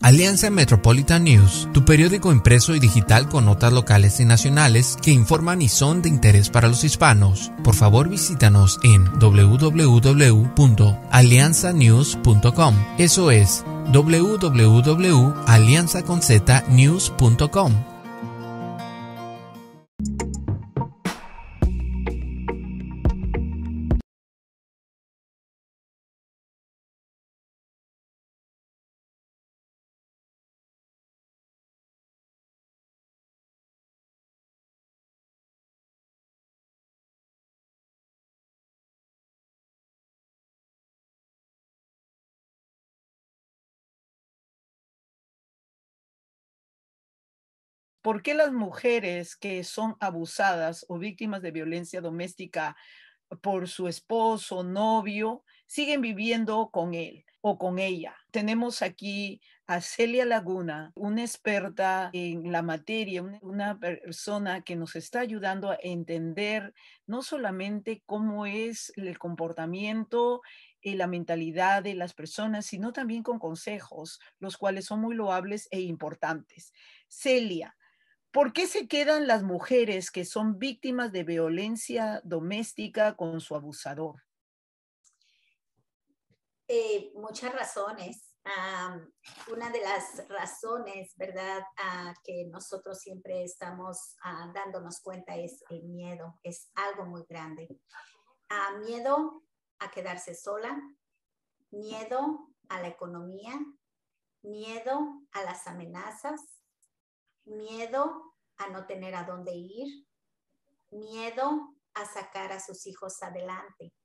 Alianza Metropolitan News, tu periódico impreso y digital con notas locales y nacionales que informan y son de interés para los hispanos. Por favor, visítanos en www.alianzanews.com. Eso es www.alianzaconznews.com. ¿Por qué las mujeres que son abusadas o víctimas de violencia doméstica por su esposo, novio, siguen viviendo con él o con ella? Tenemos aquí a Celia Laguna, una experta en la materia, una persona que nos está ayudando a entender no solamente cómo es el comportamiento y la mentalidad de las personas, sino también con consejos, los cuales son muy loables e importantes. Celia, ¿por qué se quedan las mujeres que son víctimas de violencia doméstica con su abusador? Muchas razones. Una de las razones, ¿verdad?, que nosotros siempre estamos dándonos cuenta es el miedo. Es algo muy grande. Miedo a quedarse sola, miedo a la economía, miedo a las amenazas, miedo a no tener a dónde ir, miedo a sacar a sus hijos adelante.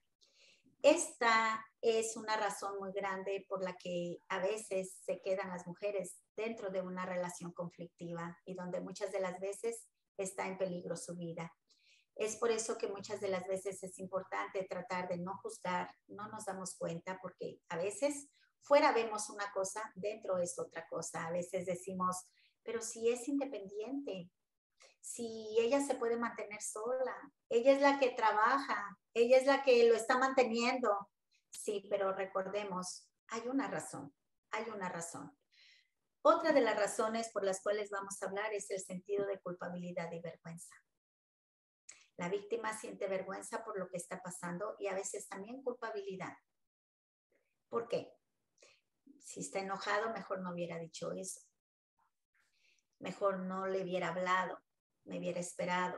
Esta es una razón muy grande por la que a veces se quedan las mujeres dentro de una relación conflictiva y donde muchas de las veces está en peligro su vida. Es por eso que muchas de las veces es importante tratar de no juzgar, no nos damos cuenta, porque a veces fuera vemos una cosa, dentro es otra cosa. A veces decimos, pero si es independiente, si ella se puede mantener sola, ella es la que trabaja, ella es la que lo está manteniendo. Sí, pero recordemos, hay una razón, hay una razón. Otra de las razones por las cuales vamos a hablar es el sentido de culpabilidad y vergüenza. La víctima siente vergüenza por lo que está pasando y a veces también culpabilidad. ¿Por qué? Si está enojado, mejor no hubiera dicho eso. Mejor no le hubiera hablado, me hubiera esperado.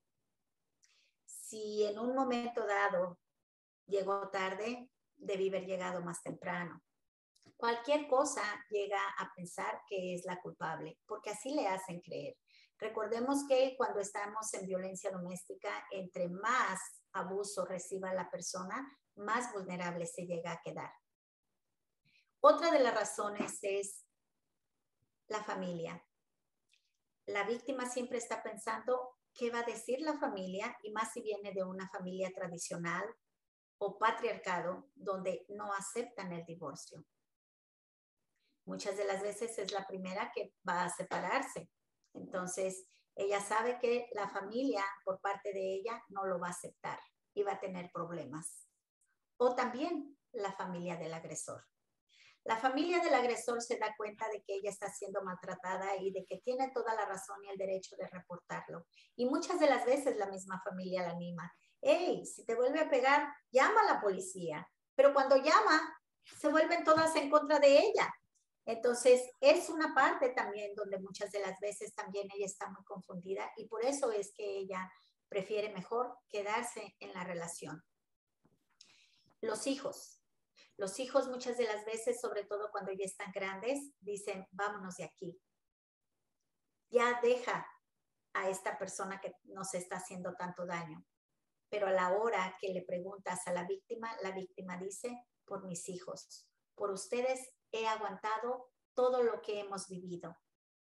Si en un momento dado llegó tarde, debí haber llegado más temprano. Cualquier cosa llega a pensar que es la culpable, porque así le hacen creer. Recordemos que cuando estamos en violencia doméstica, entre más abuso reciba la persona, más vulnerable se llega a quedar. Otra de las razones es la familia. La víctima siempre está pensando qué va a decir la familia, y más si viene de una familia tradicional o patriarcado donde no aceptan el divorcio. Muchas de las veces es la primera que va a separarse. Entonces, ella sabe que la familia, por parte de ella, no lo va a aceptar y va a tener problemas. O también la familia del agresor. La familia del agresor se da cuenta de que ella está siendo maltratada y de que tiene toda la razón y el derecho de reportarlo. Y muchas de las veces la misma familia la anima. Hey, si te vuelve a pegar, llama a la policía. Pero cuando llama, se vuelven todas en contra de ella. Entonces, es una parte también donde muchas de las veces también ella está muy confundida y por eso es que ella prefiere mejor quedarse en la relación. Los hijos. Los hijos muchas de las veces, sobre todo cuando ya están grandes, dicen, vámonos de aquí. Ya deja a esta persona que nos está haciendo tanto daño. Pero a la hora que le preguntas a la víctima dice, por mis hijos, por ustedes he aguantado todo lo que hemos vivido.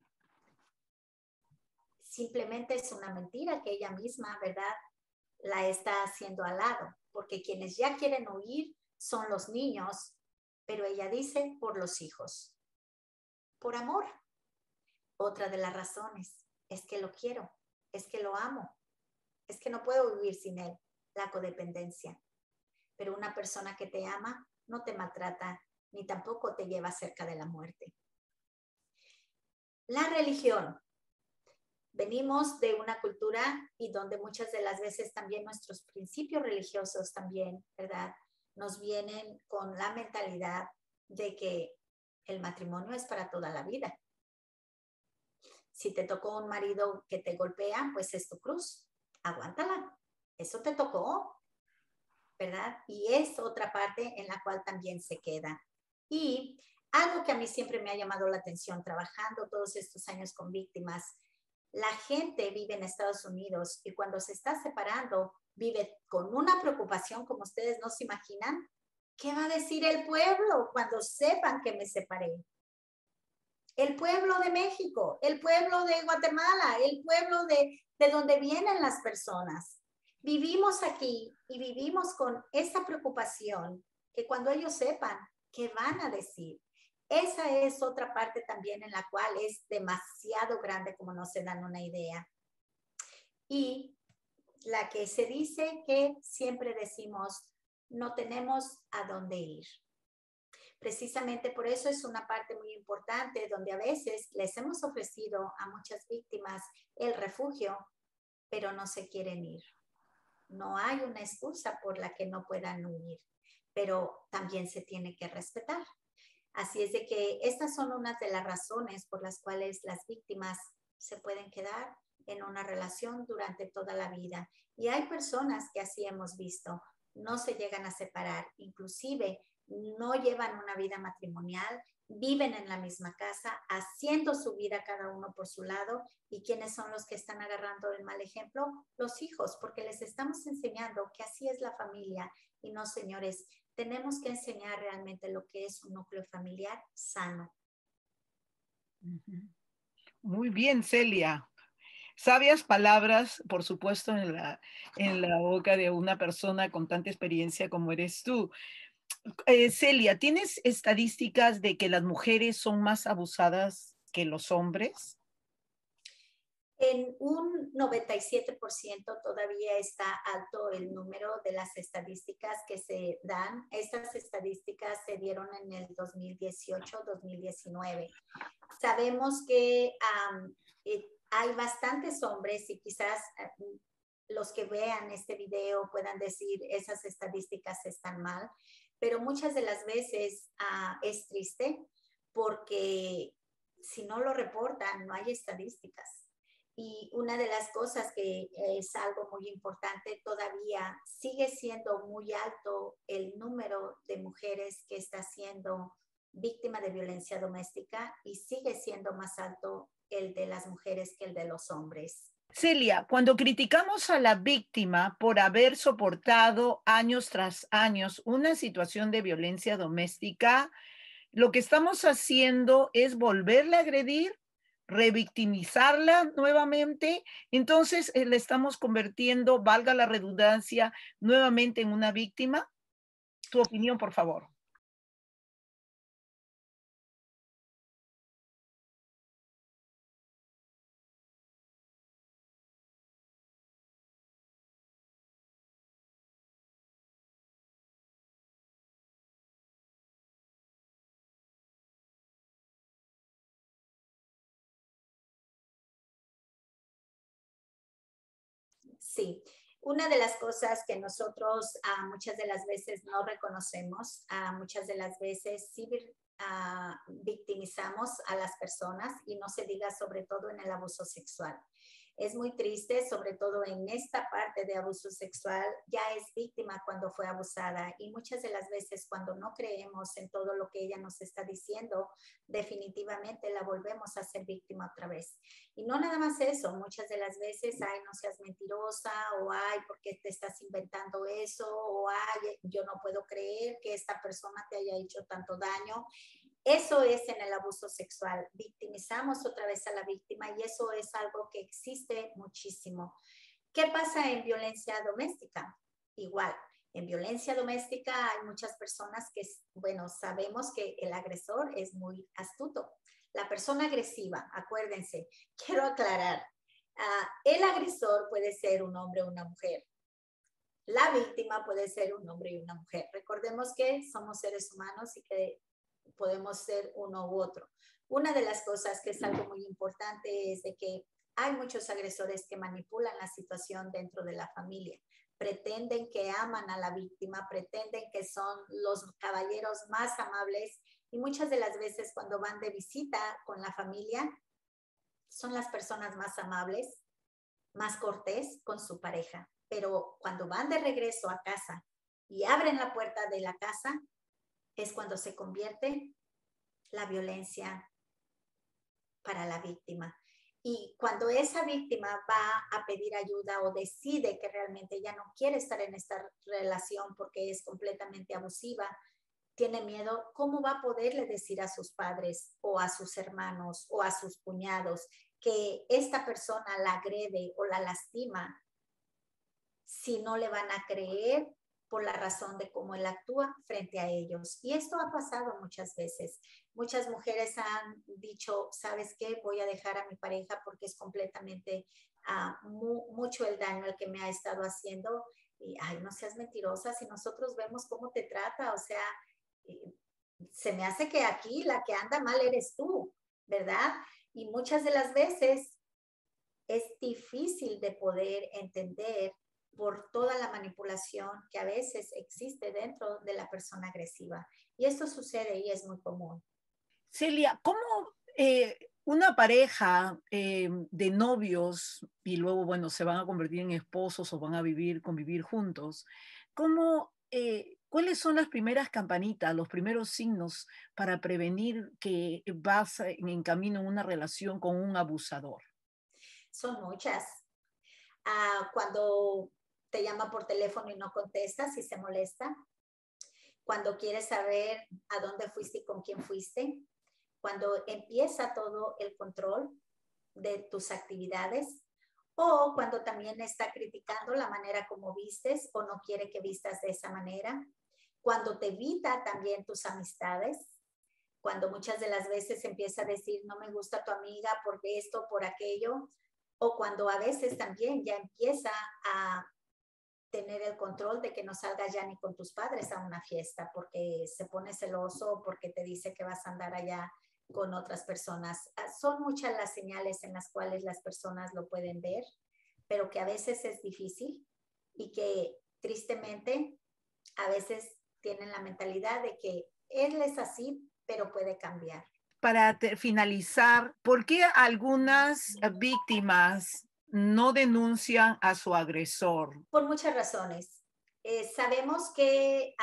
Simplemente es una mentira que ella misma, ¿verdad?, la está haciendo al lado, porque quienes ya quieren huir son los niños, pero ella dice por los hijos, por amor. Otra de las razones es que lo quiero, es que lo amo, es que no puedo vivir sin él, la codependencia. Pero una persona que te ama no te maltrata ni tampoco te lleva cerca de la muerte. La religión. Venimos de una cultura y donde muchas de las veces también nuestros principios religiosos también, ¿verdad? Nos vienen con la mentalidad de que el matrimonio es para toda la vida. Si te tocó un marido que te golpea, pues es tu cruz. Aguántala. Eso te tocó, ¿verdad? Y es otra parte en la cual también se queda. Y algo que a mí siempre me ha llamado la atención trabajando todos estos años con víctimas, la gente vive en Estados Unidos y cuando se está separando vive con una preocupación como ustedes no se imaginan. ¿Qué va a decir el pueblo cuando sepan que me separé? El pueblo de México, el pueblo de Guatemala, el pueblo de donde vienen las personas. Vivimos aquí y vivimos con esa preocupación que cuando ellos sepan, ¿qué van a decir? Esa es otra parte también en la cual es demasiado grande como no se dan una idea. Y la que se dice que siempre decimos, no tenemos a dónde ir. Precisamente por eso es una parte muy importante donde a veces les hemos ofrecido a muchas víctimas el refugio, pero no se quieren ir. No hay una excusa por la que no puedan huir, pero también se tiene que respetar. Así es de que estas son unas de las razones por las cuales las víctimas se pueden quedar en una relación durante toda la vida. Y hay personas que así hemos visto, no se llegan a separar, inclusive no llevan una vida matrimonial, viven en la misma casa, haciendo su vida cada uno por su lado. ¿Y quiénes son los que están agarrando el mal ejemplo? Los hijos, porque les estamos enseñando que así es la familia. Y no, señores, tenemos que enseñar realmente lo que es un núcleo familiar sano. Muy bien, Celia. Sabias palabras, por supuesto, en la boca de una persona con tanta experiencia como eres tú. Celia, ¿tienes estadísticas de que las mujeres son más abusadas que los hombres? En un 97% todavía está alto el número de las estadísticas que se dan. Estas estadísticas se dieron en el 2018-2019. Sabemos que hay bastantes hombres y quizás los que vean este video puedan decir esas estadísticas están mal, pero muchas de las veces es triste porque si no lo reportan no hay estadísticas. Y una de las cosas que es algo muy importante, todavía sigue siendo muy alto el número de mujeres que está siendo víctima de violencia doméstica y sigue siendo más alto el de las mujeres que el de los hombres. Celia, cuando criticamos a la víctima por haber soportado años tras años una situación de violencia doméstica, lo que estamos haciendo es volverla a agredir, revictimizarla nuevamente, entonces le estamos convirtiendo, valga la redundancia, nuevamente en una víctima. Tu opinión, por favor. Sí, una de las cosas que nosotros muchas de las veces no reconocemos, muchas de las veces sí victimizamos a las personas y no se diga sobre todo en el abuso sexual. Es muy triste, sobre todo en esta parte de abuso sexual, ya es víctima cuando fue abusada y muchas de las veces cuando no creemos en todo lo que ella nos está diciendo, definitivamente la volvemos a ser víctima otra vez. Y no nada más eso, muchas de las veces, ay, no seas mentirosa, o ay, ¿por qué te estás inventando eso? O ay, yo no puedo creer que esta persona te haya hecho tanto daño. Eso es en el abuso sexual. Victimizamos otra vez a la víctima y eso es algo que existe muchísimo. ¿Qué pasa en violencia doméstica? Igual, en violencia doméstica hay muchas personas que, bueno, sabemos que el agresor es muy astuto. La persona agresiva, acuérdense, quiero aclarar, el agresor puede ser un hombre o una mujer. La víctima puede ser un hombre y una mujer. Recordemos que somos seres humanos y que podemos ser uno u otro. Una de las cosas que es algo muy importante es de que hay muchos agresores que manipulan la situación dentro de la familia. Pretenden que aman a la víctima, pretenden que son los caballeros más amables y muchas de las veces cuando van de visita con la familia son las personas más amables, más cortés con su pareja. Pero cuando van de regreso a casa y abren la puerta de la casa, es cuando se convierte la violencia para la víctima. Y cuando esa víctima va a pedir ayuda o decide que realmente ya no quiere estar en esta relación porque es completamente abusiva, tiene miedo, ¿cómo va a poderle decir a sus padres o a sus hermanos o a sus cuñados que esta persona la agrede o la lastima si no le van a creer por la razón de cómo él actúa frente a ellos? Y esto ha pasado muchas veces. Muchas mujeres han dicho, ¿sabes qué? Voy a dejar a mi pareja porque es completamente mucho el daño el que me ha estado haciendo. Y, ay, no seas mentirosa, si nosotros vemos cómo te trata, o sea, se me hace que aquí la que anda mal eres tú, ¿verdad? Y muchas de las veces es difícil de poder entender por toda la manipulación que a veces existe dentro de la persona agresiva. Y esto sucede y es muy común. Celia, ¿cómo una pareja de novios y luego, bueno, se van a convertir en esposos o van a convivir juntos, ¿cuáles son las primeras campanitas, los primeros signos para prevenir que vas en camino en una relación con un abusador? Son muchas. Cuando te llama por teléfono y no contestas y se molesta. Cuando quieres saber a dónde fuiste y con quién fuiste. Cuando empieza todo el control de tus actividades. O cuando también está criticando la manera como vistes o no quiere que vistas de esa manera. Cuando te evita también tus amistades. Cuando muchas de las veces empieza a decir, no me gusta tu amiga por esto, por aquello. O cuando a veces también ya empieza a tener el control de que no salgas ya ni con tus padres a una fiesta porque se pone celoso, porque te dice que vas a andar allá con otras personas. Son muchas las señales en las cuales las personas lo pueden ver, pero que a veces es difícil y que tristemente a veces tienen la mentalidad de que él es así, pero puede cambiar. Para finalizar, ¿por qué algunas víctimas no denuncian a su agresor? Por muchas razones. Sabemos que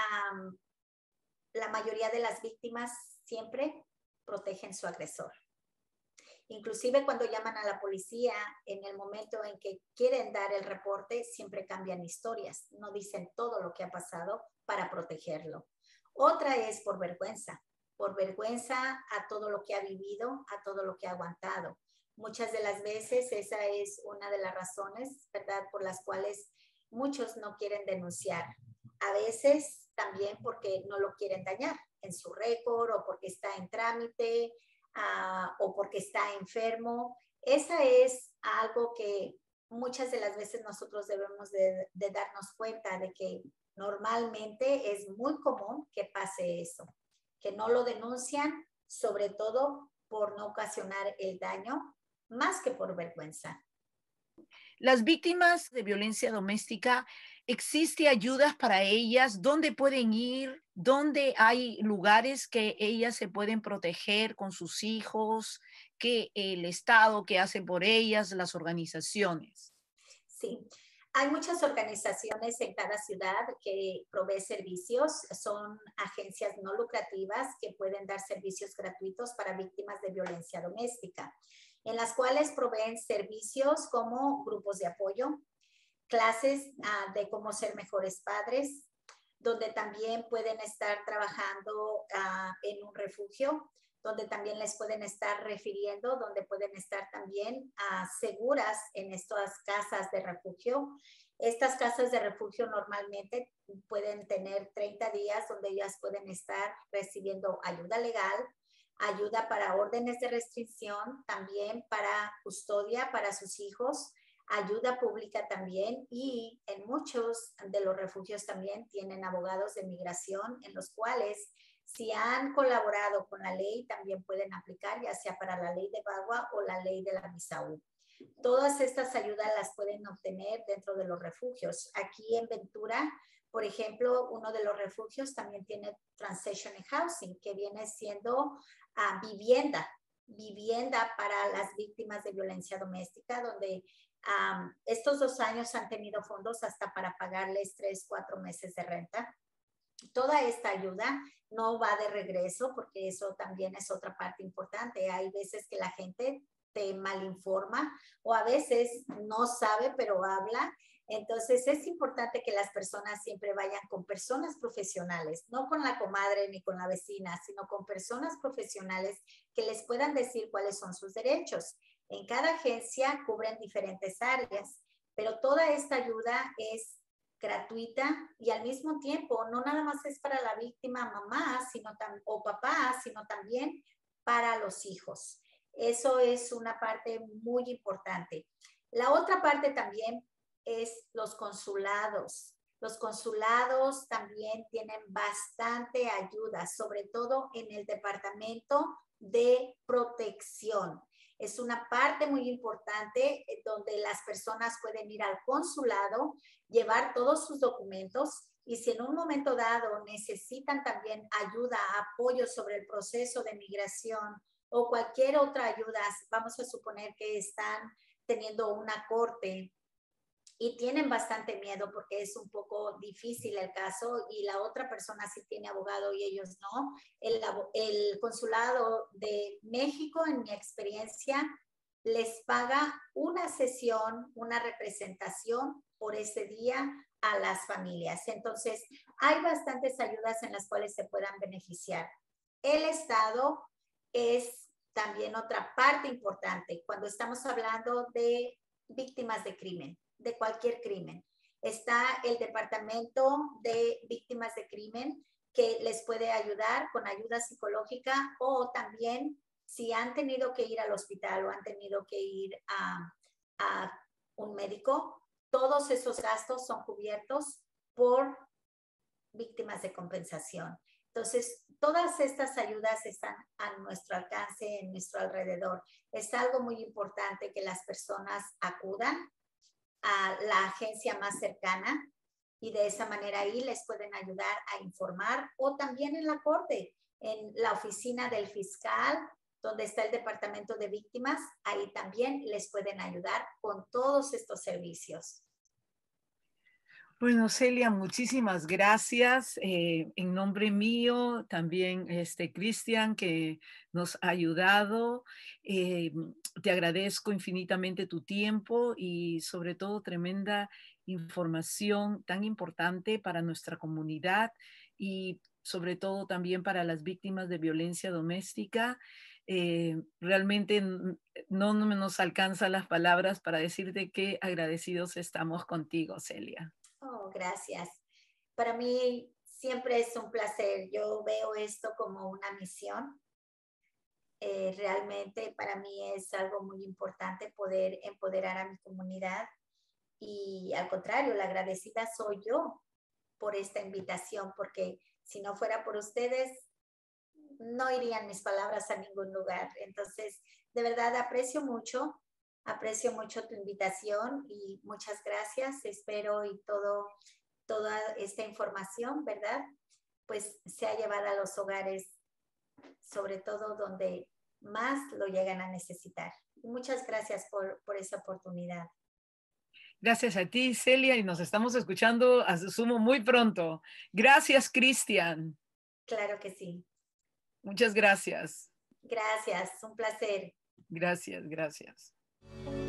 la mayoría de las víctimas siempre protegen su agresor. Inclusive cuando llaman a la policía, en el momento en que quieren dar el reporte, siempre cambian historias, no dicen todo lo que ha pasado para protegerlo. Otra es por vergüenza a todo lo que ha vivido, a todo lo que ha aguantado. Muchas de las veces esa es una de las razones, ¿verdad?, por las cuales muchos no quieren denunciar. A veces también porque no lo quieren dañar en su récord o porque está en trámite o porque está enfermo. Esa es algo que muchas de las veces nosotros debemos de darnos cuenta de que normalmente es muy común que pase eso, que no lo denuncian, sobre todo por no ocasionar el daño, más que por vergüenza. Las víctimas de violencia doméstica, ¿existe ayudas para ellas? ¿Dónde pueden ir? ¿Dónde hay lugares que ellas se pueden proteger con sus hijos? ¿Qué el Estado que hace por ellas, las organizaciones? Sí, hay muchas organizaciones en cada ciudad que proveen servicios. Son agencias no lucrativas que pueden dar servicios gratuitos para víctimas de violencia doméstica, en las cuales proveen servicios como grupos de apoyo, clases de cómo ser mejores padres, donde también pueden estar trabajando en un refugio, donde también les pueden estar refiriendo, donde pueden estar también seguras en estas casas de refugio. Estas casas de refugio normalmente pueden tener 30 días donde ellas pueden estar recibiendo ayuda legal, ayuda para órdenes de restricción, también para custodia para sus hijos, ayuda pública también, y en muchos de los refugios también tienen abogados de migración en los cuales Si han colaborado con la ley, también pueden aplicar, ya sea para la ley de Bagua o la ley de la Misaú. Todas estas ayudas las pueden obtener dentro de los refugios. Aquí en Ventura, por ejemplo, uno de los refugios también tiene Transition Housing, que viene siendo vivienda para las víctimas de violencia doméstica, donde estos 2 años han tenido fondos hasta para pagarles 3, 4 meses de renta. Toda esta ayuda no va de regreso, porque eso también es otra parte importante. Hay veces que la gente te malinforma o a veces no sabe, pero habla. Entonces es importante que las personas siempre vayan con personas profesionales, no con la comadre ni con la vecina, sino con personas profesionales que les puedan decir cuáles son sus derechos. En cada agencia cubren diferentes áreas, pero toda esta ayuda es gratuita y al mismo tiempo no nada más es para la víctima mamá o papá, sino también para los hijos. Eso es una parte muy importante. La otra parte también es los consulados. Los consulados también tienen bastante ayuda, sobre todo en el departamento de protección. Es una parte muy importante donde las personas pueden ir al consulado, llevar todos sus documentos y si en un momento dado necesitan también ayuda, apoyo sobre el proceso de migración o cualquier otra ayuda, vamos a suponer que están teniendo una corte y tienen bastante miedo porque es un poco difícil el caso y la otra persona sí tiene abogado y ellos no. El consulado de México, en mi experiencia, les paga una sesión, una representación por ese día a las familias. Entonces, hay bastantes ayudas en las cuales se puedan beneficiar. El Estado es también otra parte importante cuando estamos hablando de víctimas de crimen, de cualquier crimen. Está el Departamento de Víctimas de Crimen que les puede ayudar con ayuda psicológica o también si han tenido que ir al hospital o han tenido que ir a un médico, todos esos gastos son cubiertos por víctimas de compensación. Entonces, todas estas ayudas están a nuestro alcance, en nuestro alrededor. Es algo muy importante que las personas acudan a la agencia más cercana y de esa manera ahí les pueden ayudar a informar o también en la corte, en la oficina del fiscal, donde está el departamento de víctimas, ahí también les pueden ayudar con todos estos servicios. Bueno, Celia, muchísimas gracias. En nombre mío, también Cristian, que nos ha ayudado. Te agradezco infinitamente tu tiempo y sobre todo tremenda información tan importante para nuestra comunidad y sobre todo también para las víctimas de violencia doméstica. Realmente no nos alcanzan las palabras para decirte qué agradecidos estamos contigo, Celia. Oh, gracias. Para mí siempre es un placer. Yo veo esto como una misión. Realmente para mí es algo muy importante poder empoderar a mi comunidad y al contrario, la agradecida soy yo por esta invitación, porque si no fuera por ustedes, no irían mis palabras a ningún lugar. Entonces, de verdad aprecio mucho tu invitación y muchas gracias. Espero y toda esta información, ¿verdad? Pues sea llevada a los hogares, sobre todo donde más lo llegan a necesitar. Muchas gracias por esa oportunidad. Gracias a ti, Celia, y nos estamos escuchando, asumo, muy pronto. Gracias, Cristian. Claro que sí. Muchas gracias. Gracias, un placer. Gracias.